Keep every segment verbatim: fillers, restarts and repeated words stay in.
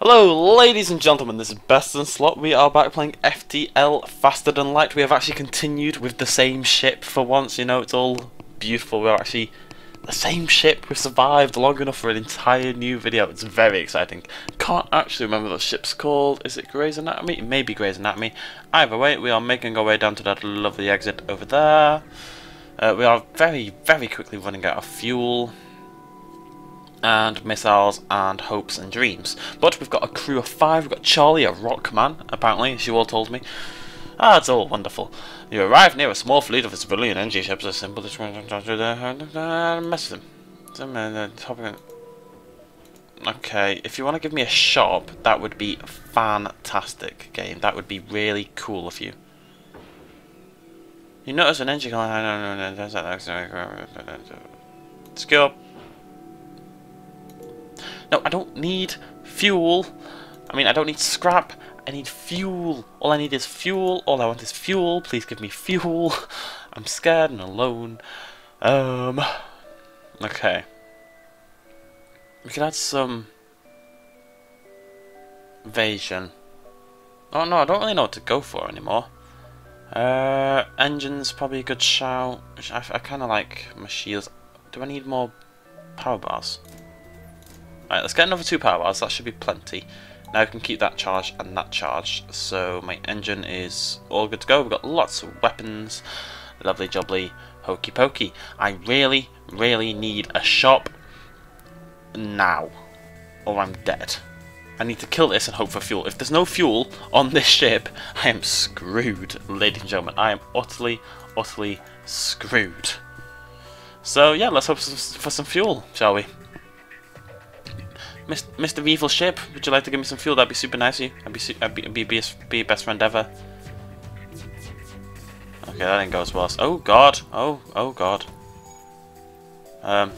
Hello ladies and gentlemen, this is Best in Slot. We are back playing F T L Faster Than Light. We have actually continued with the same ship for once, you know, it's all beautiful. We're actually the same ship. We've survived long enough for an entire new video. It's very exciting. Can't actually remember what the ship's called. Is it Grey's Anatomy? It may be Grey's Anatomy. Either way, we are making our way down to that lovely exit over there. Uh, we are very, very quickly running out of fuel and missiles and hopes and dreams. But we've got a crew of five. We've got Charlie, a rock man, apparently, as you all told me. Ah, it's all wonderful. You arrive near a small fleet of civilian energy ships. A simple mess with them. Okay, if you want to give me a shop, that would be fantastic, game. That would be really cool of you. You notice an engine. Skill. No, I don't need fuel. I mean, I don't need scrap. I need fuel. All I need is fuel. All I want is fuel. Please give me fuel. I'm scared and alone. Um. Okay. We could add some evasion. Oh no, I don't really know what to go for anymore. Uh, engines probably a good shout. I, I kind of like my shields. Do I need more power bars? Right, let's get another two power bars, that should be plenty. Now we can keep that charged and that charged. So my engine is all good to go. We've got lots of weapons. Lovely jubbly, hokey pokey. I really, really need a shop now, or I'm dead. I need to kill this and hope for fuel. If there's no fuel on this ship, I am screwed, ladies and gentlemen. I am utterly, utterly screwed. So yeah, let's hope for some fuel, shall we? Mister Evil Ship, would you like to give me some fuel? That'd be super nice of you. I'd be, I'd be, be, be, be best friend ever. Okay, that didn't go as well. Oh god! Oh, oh god. Um.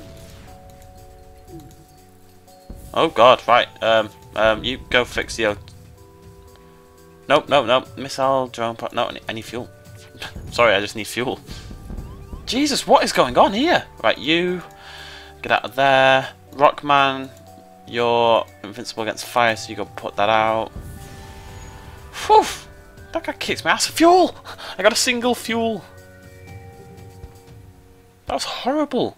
Oh god! Right. Um. Um. You go fix the. Nope. Nope. Nope. Missile drone. No. Any, any fuel? Sorry, I just need fuel. Jesus, what is going on here? Right, you get out of there, Rockman. You're invincible against fire, so you go put that out. Whew! That guy kicks my ass. Fuel! I got a single fuel. That was horrible.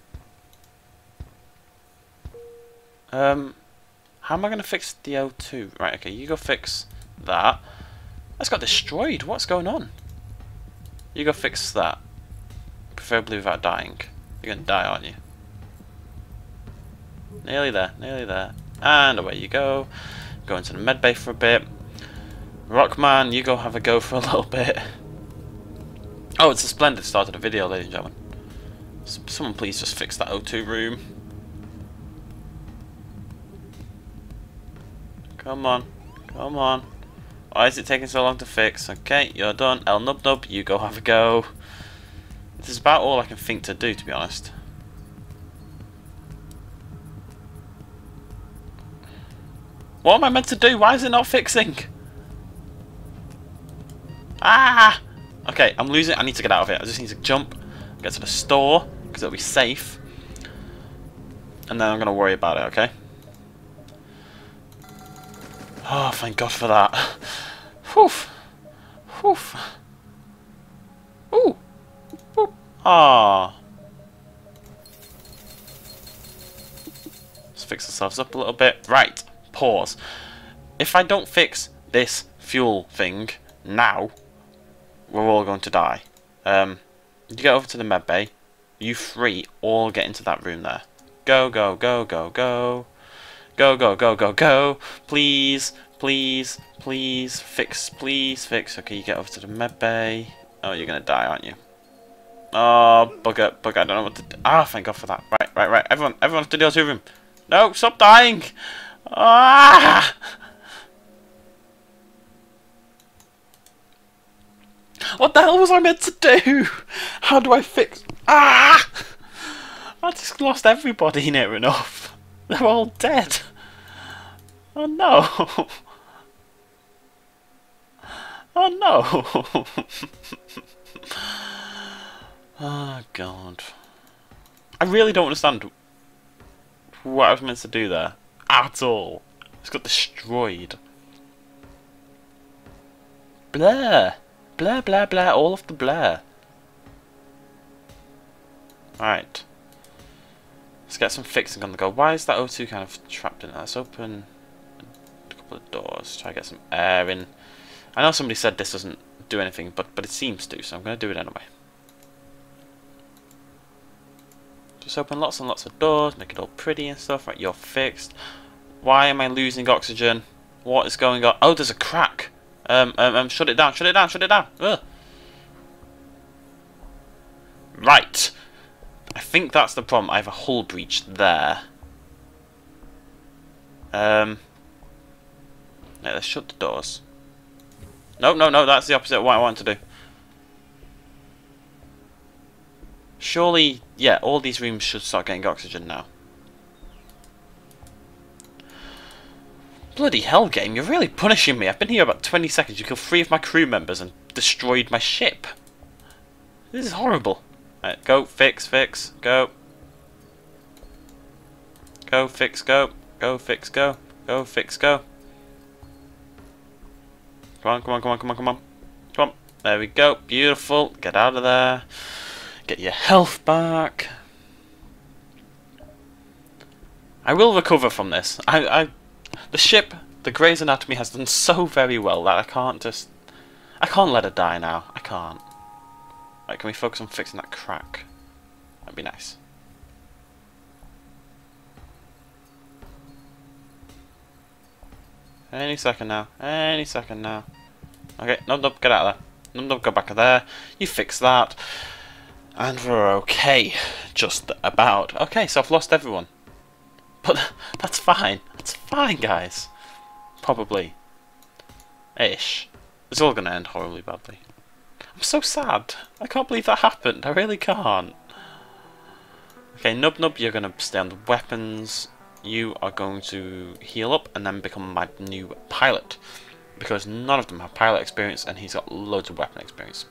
Um, how am I going to fix the O two? Right, okay, you go fix that. That's got destroyed. What's going on? You go fix that. Preferably without dying. You're going to die, aren't you? Nearly there, nearly there. And away you go. Go into the medbay for a bit. Rockman, you go have a go for a little bit. Oh, it's a splendid start to the video, ladies and gentlemen. S someone please just fix that O two room. Come on, come on. Why is it taking so long to fix? Okay, you're done. Elnubnub, you go have a go. This is about all I can think to do, to be honest. What am I meant to do? Why is it not fixing? Ah! Okay, I'm losing. I need to get out of it. I just need to jump, get to the store, because it'll be safe. And then I'm going to worry about it, okay? Oh, thank God for that. Whew. Whew. Ooh. Ooh. Ah. Let's fix ourselves up a little bit. Right. Pause. If I don't fix this fuel thing now, we're all going to die. Um, you get over to the med bay. You three all get into that room there. Go, go, go, go, go. Go, go, go, go, go. Please, please, please, fix, please, fix. Okay, you get over to the med bay. Oh, you're going to die, aren't you? Oh, bugger, bugger, I don't know what to do. Ah, thank God for that. Right, right, right. Everyone, everyone to the O two room. No, stop dying. Ah! What the hell was I meant to do? How do I fix? Ah! I just lost everybody near enough. They're all dead. Oh no! Oh no! Oh god! I really don't understand what I was meant to do there at all. Just got destroyed. Blah! Blah, blah, blah. All of the blah. Right. Let's get some fixing on the go. Why is that O two kind of trapped in there? Let's open a couple of doors. Try to get some air in. I know somebody said this doesn't do anything, but, but it seems to, so I'm going to do it anyway. Just open lots and lots of doors, make it all pretty and stuff. Right, you're fixed. Why am I losing oxygen? What is going on? Oh, there's a crack. Um, um, um shut it down, shut it down, shut it down. Ugh. Right. I think that's the problem. I have a hull breach there. Um. Yeah, let's shut the doors. No, no, no, that's the opposite of what I want to do. Surely, yeah, all these rooms should start getting oxygen now. Bloody hell, game, you're really punishing me. I've been here about twenty seconds. You killed three of my crew members and destroyed my ship. This is horrible. Right, go, fix, fix, go. Go, fix, go. Go, fix, go. Go, fix, go. Come on, come on, come on, come on, come on. Come on. There we go. Beautiful. Get out of there. Get your health back. I will recover from this. I, I, the ship, the Grey's Anatomy, has done so very well that I can't just, I can't let her die now. I can't. Right, can we focus on fixing that crack? That'd be nice. Any second now. Any second now. Okay, Elnubnub, get out of there. Elnubnub, go back there. You fix that. And we're okay. Just about. Okay, so I've lost everyone. But that's fine. That's fine, guys. Probably. Ish. It's all going to end horribly badly. I'm so sad. I can't believe that happened. I really can't. Okay, Elnubnub, you're going to stay on the weapons. You are going to heal up and then become my new pilot. Because none of them have pilot experience and he's got loads of weapon experience.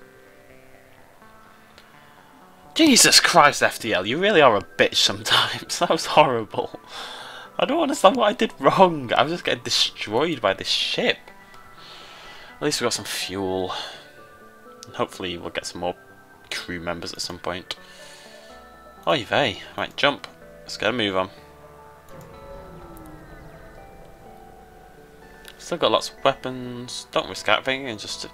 Jesus Christ, F T L, you really are a bitch sometimes. That was horrible. I don't understand what I did wrong. I was just getting destroyed by this ship. At least we got some fuel. And hopefully we'll get some more crew members at some point. Oy vey. Right, jump. Let's get a move on. Still got lots of weapons. Don't risk anything and just...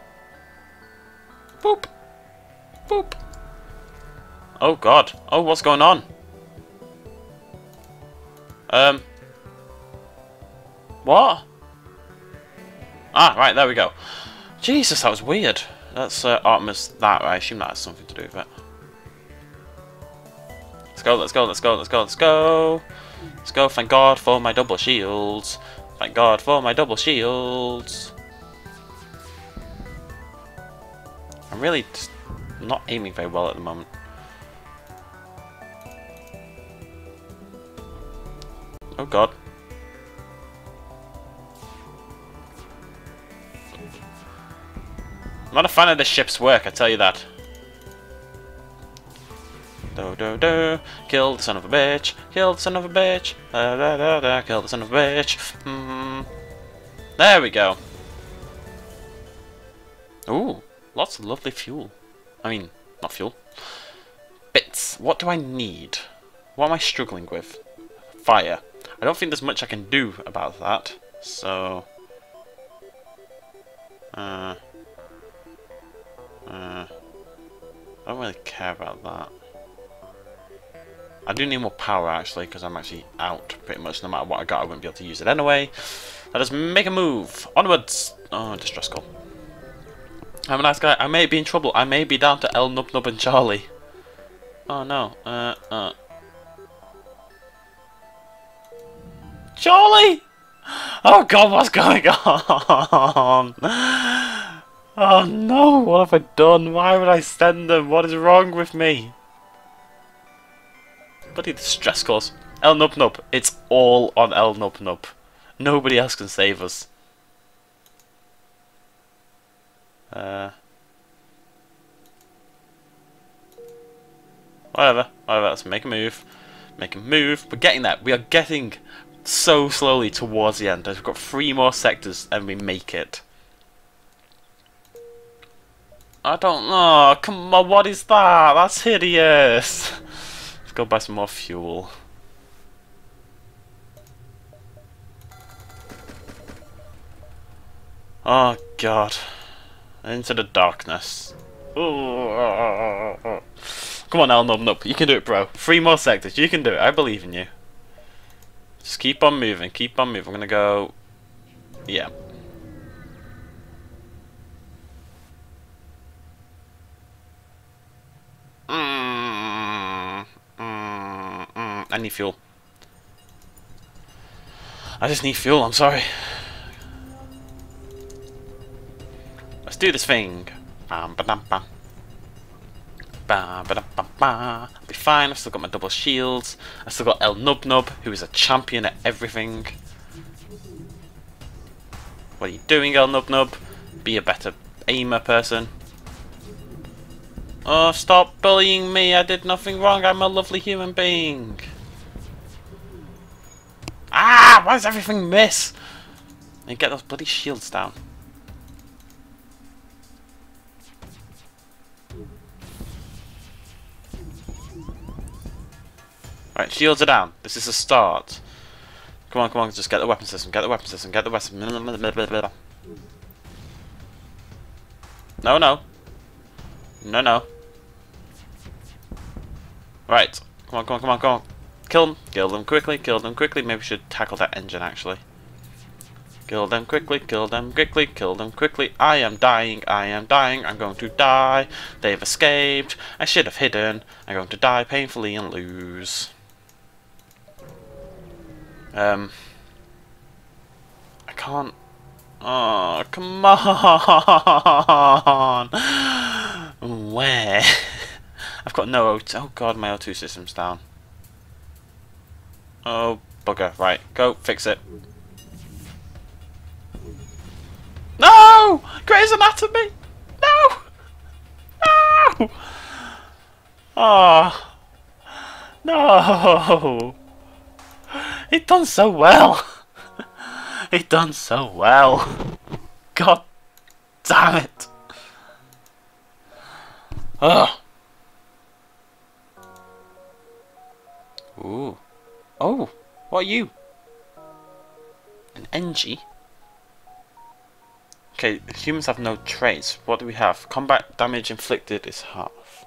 Boop. Boop. Oh god. Oh, what's going on? Um. What? Ah, right, there we go. Jesus, that was weird. That's uh, Artemis that. I assume that has something to do with it. Let's go, let's go, let's go, let's go, let's go. Let's go, thank God for my double shields. Thank God for my double shields. I'm really just not aiming very well at the moment. Oh god. I'm not a fan of this ship's work, I tell you that. Do do do. Kill the son of a bitch. Kill the son of a bitch. Da da da da. Kill the son of a bitch. Mm. There we go. Ooh, lots of lovely fuel. I mean, not fuel. Bits. What do I need? What am I struggling with? Fire. I don't think there's much I can do about that. So. Uh. Uh. I don't really care about that. I do need more power actually, because I'm actually out pretty much. No matter what I got, I wouldn't be able to use it anyway. Let us make a move. Onwards. Oh, distress call. I'm a nice guy. I may be in trouble. I may be down to Elnubnub and Charlie. Oh no. Uh. Uh. Charlie! Oh god, what's going on? Oh no, what have I done? Why would I send them? What is wrong with me? Bloody distress calls. Elnubnub. It's all on Elnubnub. Nobody else can save us. Uh, whatever. Whatever. Let's make a move. Make a move. We're getting there. We are getting so slowly towards the end. We've got three more sectors and we make it. I don't know. Come on, what is that? That's hideous. Let's go buy some more fuel. Oh god. Into the darkness. Ooh. Come on, Elnubnub. You can do it, bro. Three more sectors. You can do it. I believe in you. Just keep on moving. Keep on moving. I'm gonna go. Yeah. Mm, mm, mm. I need fuel. I just need fuel. I'm sorry. Let's do this thing. Bam, ba, dum, bam. Ba, ba, dum, bam, ba. I'll be fine. I've still got my double shields. I've still got Elnubnub, who is a champion at everything. What are you doing, Elnubnub? Be a better aimer person. Oh, stop bullying me. I did nothing wrong. I'm a lovely human being. Ah! Why does everything miss? And get those bloody shields down. Right, shields are down. This is a start. Come on, come on, just get the weapon system, get the weapon system, get the weapon system. No, no. No, no. Right. Come on, come on, come on, come on. Kill them. Kill them quickly, kill them quickly. Maybe we should tackle that engine, actually. Kill them quickly, kill them quickly, kill them quickly. I am dying, I am dying, I'm going to die. They've escaped. I should have hidden. I'm going to die painfully and lose. Um, I can't. Oh, come on! Where? I've got no O two. Oh god, my O two system's down. Oh bugger! Right, go fix it. No! Grey's Anatomy! No! No! Oh no! It done so well. It done so well. God damn it. Ugh. Ooh. Oh, what are you? An N G? Okay, humans have no traits. What do we have? Combat damage inflicted is half.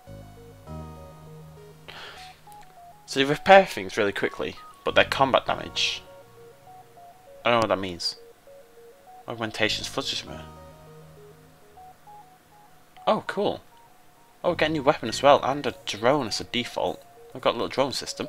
So they repair things really quickly, but their combat damage, I don't know what that means. Augmentations, footage. Oh, cool. Oh, we get a new weapon as well, and a drone as a default. We've got a little drone system.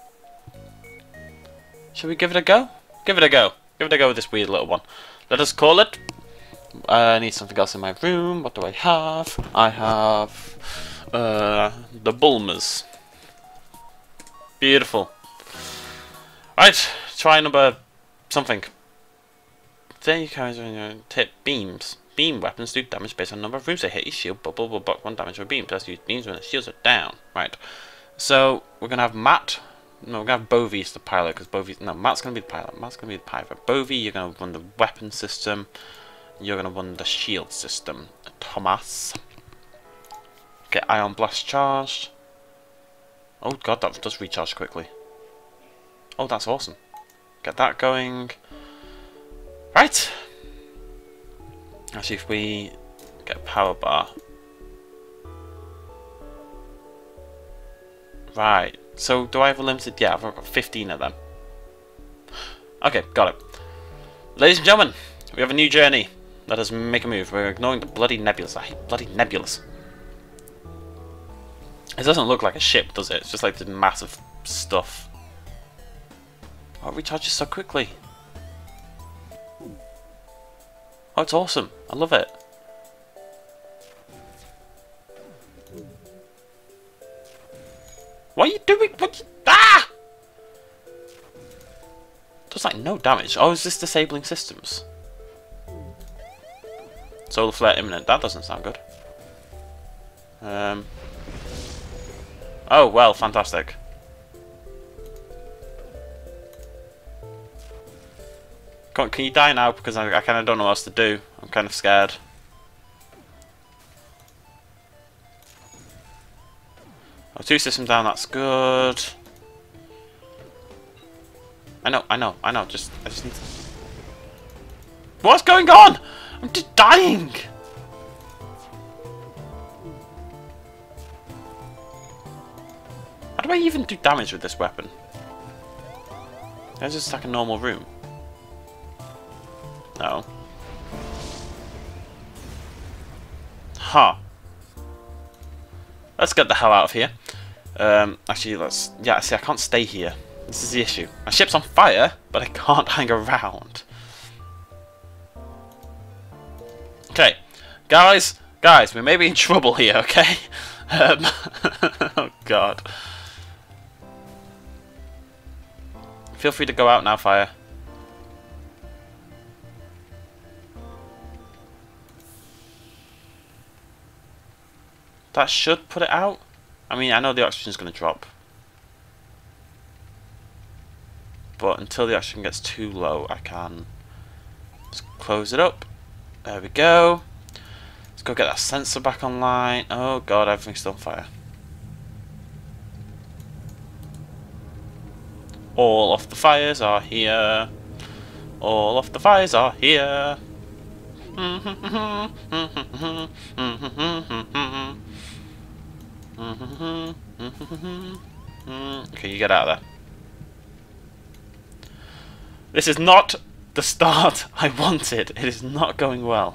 Shall we give it a go? Give it a go. Give it a go with this weird little one. Let us call it. Uh, I need something else in my room. What do I have? I have uh, the Bulmers. Beautiful. Right, try number something. There you guys hit beams. Beam weapons do damage based on the number of rooms they hit. Each shield bubble will block one damage with a beam. Plus use beams when the shields are down. Right. So we're gonna have Matt. No, we're gonna have Bovie as the pilot because Bovie. No, Matt's gonna be the pilot. Matt's gonna be the pilot. Bovie, you're gonna run the weapon system. You're gonna run the shield system. Thomas. Get Ion Blast charged. Oh god, that does recharge quickly. Oh, that's awesome. Get that going. Right. Actually, if we get a power bar. Right. So, do I have a limited? Yeah, I've got fifteen of them. Okay, got it. Ladies and gentlemen, we have a new journey. Let us make a move. We're ignoring the bloody nebulas. I hate bloody nebulas. It doesn't look like a ship, does it? It's just like the massive stuff. Oh, it recharges so quickly. Oh, it's awesome. I love it. What are you doing? What? You, ah! Does like no damage. Oh, is this disabling systems? Solar flare imminent. That doesn't sound good. Um. Oh well, fantastic. Come on, can you die now? Because I, I kind of don't know what else to do. I'm kind of scared. Oh, two systems down, that's good. I know, I know, I know, just, I just need to... What's going on? I'm just dying! How do I even do damage with this weapon? It's just like a normal room. No. Huh. Let's get the hell out of here. Um, actually, let's... Yeah, see, I can't stay here. This is the issue. My ship's on fire, but I can't hang around. Okay. Guys, guys, we may be in trouble here, okay? Um, oh, God. Feel free to go out now, fire. That should put it out. I mean, I know the oxygen's going to drop. But until the oxygen gets too low, I can just close it up. There we go. Let's go get that sensor back online. Oh god, everything's still on fire. All of the fires are here. All of the fires are here. Okay, you get out of there. This is not the start I wanted. It is not going well.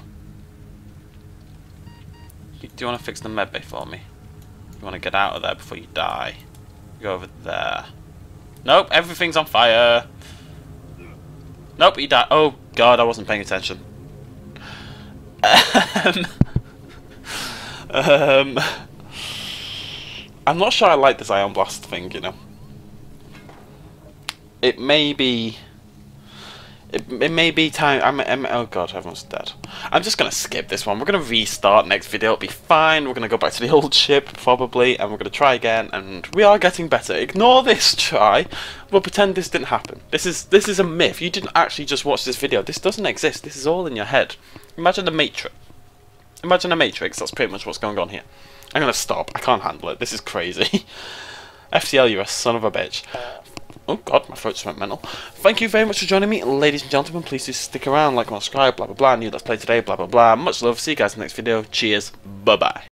Do you want to fix the medbay for me? You want to get out of there before you die? Go over there. Nope, everything's on fire. Nope, you died. Oh god, I wasn't paying attention. Um, um, I'm not sure I like this ion blast thing, you know. It may be... It, it may be time... I'm, I'm, oh god, everyone's dead. I'm just going to skip this one. We're going to restart next video. It'll be fine. We're going to go back to the old ship, probably, and we're going to try again, and we are getting better. Ignore this try. We'll pretend this didn't happen. This is, this is a myth. You didn't actually just watch this video. This doesn't exist. This is all in your head. Imagine the Matrix. Imagine a Matrix. That's pretty much what's going on here. I'm going to stop. I can't handle it. This is crazy. F T L, you're a son of a bitch. Oh god, my throat just went mental. Thank you very much for joining me, ladies and gentlemen. Please do stick around, like, and subscribe, blah blah blah. New Let's Play today, blah blah blah. Much love. See you guys in the next video. Cheers. Bye bye.